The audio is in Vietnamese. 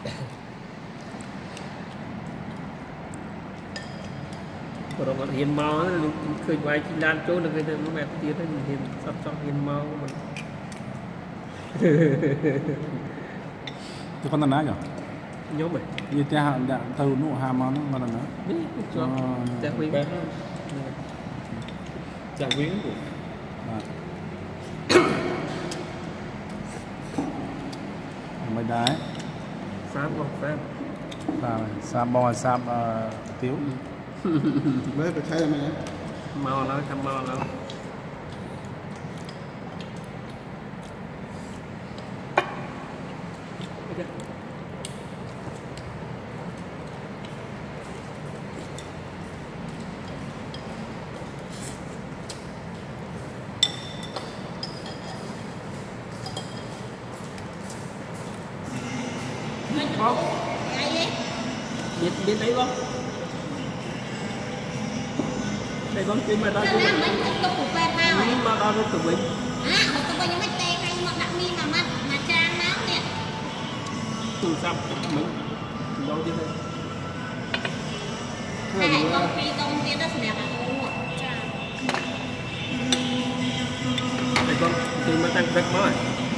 rồi còn hiền máu khơi vai chi lan chỗ được cái nó mẹ tiết đấy hiền sắp cho hiền máu mình cái con này nhở nhớ mày như thế hạng đạn tàu nụ hàm nó mà là nó cho chả quý chả quý của mấy đá sám không sám sám bò sám tiếu mới phải thấy mày màu nó thăm màu nó không biết đấy không đây con chim mà đó chứ mà đó nó tụi mình họ tụi mình mới tê hay mà đặt mi mà trang máu nè tụi sắp mình đâu chứ hai con phi công kia đó nè đây con chim mà tăng rất mới